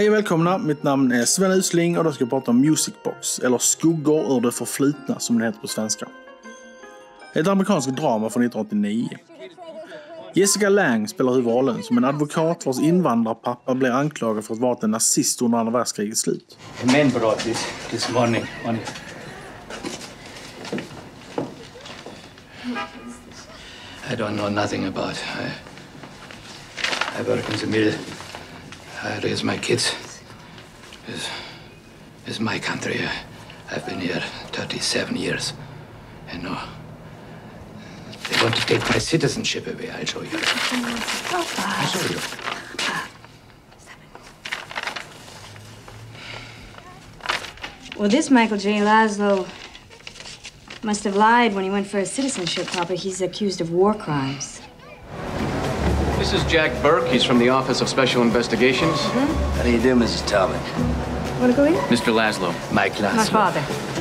Hej och välkomna, mitt namn är Sven Usling och då ska jag prata om Music Box, eller Skuggor ur det förflutna som det heter på svenska. Ett amerikanskt drama från 1989. Jessica Lange spelar huvudrollen som en advokat vars invandrarpappa blir anklagad för att vara en nazist under andra världskrigets slut. The men brought this morning. I don't know nothing about. I work in the mill. I raise my kids. It's my country. I've been here 37 years. And no, they want to take my citizenship away. I'll show you. I'll show you. Well, this Michael J. Laszlo must have lied when he went for his citizenship, Papa. He's accused of war crimes. This is Jack Burke. He's from the Office of Special Investigations. How do you do, Mrs. Talbot? Want to go in? Mr. Laszlo. Mike Laszlo. My father.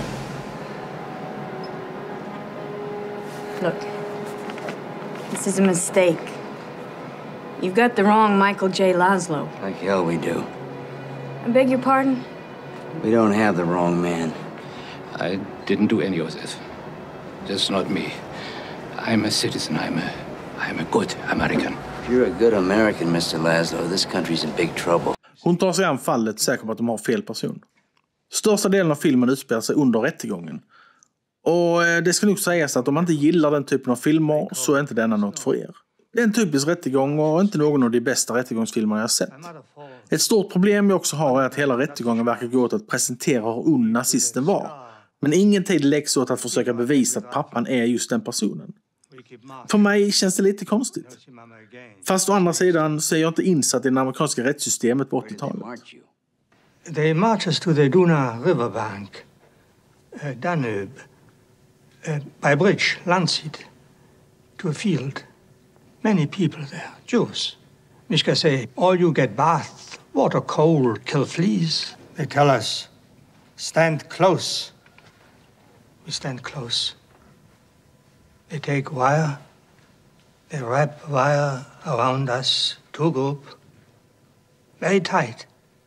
Look, this is a mistake. You've got the wrong Michael J. Laszlo. Like hell we do. I beg your pardon? We don't have the wrong man. I didn't do any of this. That's not me. I'm a citizen. I'm a good American. If you're a good American, Mr. Laszlo, this country's in big trouble. Hon tar sig an fallet säker på att de har fel person. Största delen av filmen utspelar sig under rättegången. Och det ska nog sägas att om man inte gillar den typen av filmer så är inte denna något för er. Det är en typisk rättegång och inte någon av de bästa rättegångsfilmerna jag sett. Ett stort problem jag också har är att hela rättegången verkar gå åt att presentera hur ond nazisten var. Men ingen tid läggs åt att försöka bevisa att pappan är just den personen. För mig känns det lite konstigt. Fast å andra sidan så är jag inte insatt i det amerikanska rättssystemet på 80-talet. They march us to the Duna riverbank, Danube, by bridge, Landshut, to a field. Many people there, Jews. Mishka say, all you get bath, water cold, kill fleas. They tell us, stand close. We stand close. They take wire. They wrap wire around us, two group, very tight.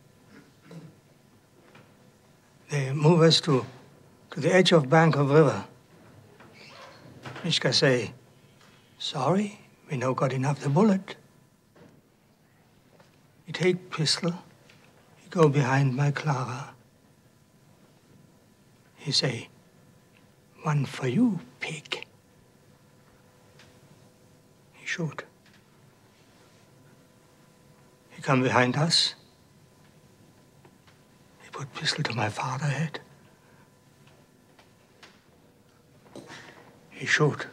They move us to the edge of bank of river. Mishka say, sorry, we no got enough the bullet. He take pistol, he go behind my Clara. He say, one for you, pig. He shoot. He come behind us. He put pistol to my father head. He shoot.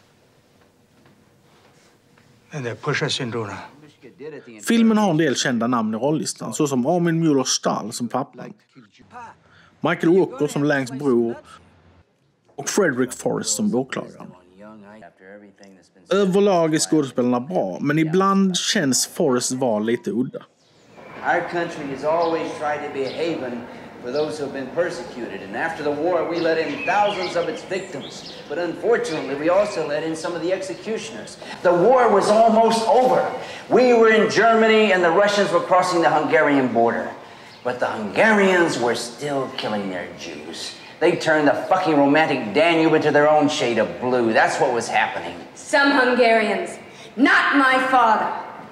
And they push us in Duna. Filmen har en del kända namn i rollistan, såsom Armin Müller-Stahl som pappan, Michael Walker som Langs bror och Frederick Forrest som åklagaren. Överlag är skådespelarna bra, men ibland känns Forrest vara lite udda. Our country has always tried to be a haven for those who have been persecuted. And after the war, we let in thousands of its victims. But unfortunately, we also let in some of the executioners. The war was almost over. We were in Germany and the Russians were crossing the Hungarian border. But the Hungarians were still killing their Jews. They turned the fucking romantic Danube into their own shade of blue. That's what was happening. Some Hungarians, not my father.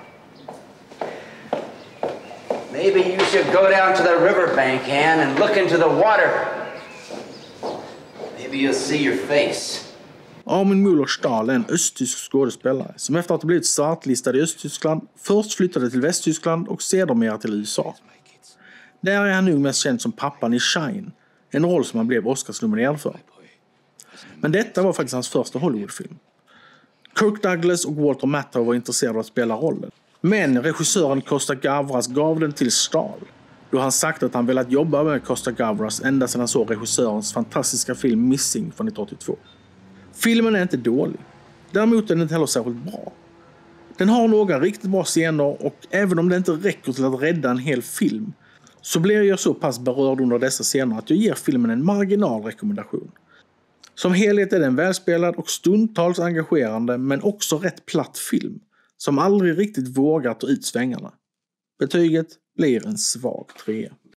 Maybe you should go down to the riverbank, Ann, and look into the water. Maybe you'll see your face. Armin Müller-Stahl är en östtysk skådespelare som efter att ha blivit startlistad i Östtyskland först flyttade till Västtyskland och sedermera till USA. Där är han nu mest känd som pappan i Shine, en roll som han blev Oscarsnominerad för. Men detta var faktiskt hans första Hollywoodfilm. Kirk Douglas och Walter Matthau var intresserade av att spela rollen. Men regissören Costa Gavras gav den till Stahl, då han sagt att han velat jobba med Costa Gavras ända sedan han såg regissörens fantastiska film Missing från 1982. Filmen är inte dålig, däremot är den inte heller särskilt bra. Den har några riktigt bra scener och även om det inte räcker till att rädda en hel film så blir jag så pass berörd under dessa scener att jag ger filmen en marginal rekommendation. Som helhet är den välspelad och stundtals engagerande men också rätt platt film som aldrig riktigt vågar ta ut svängarna. Betyget blir en svag trea.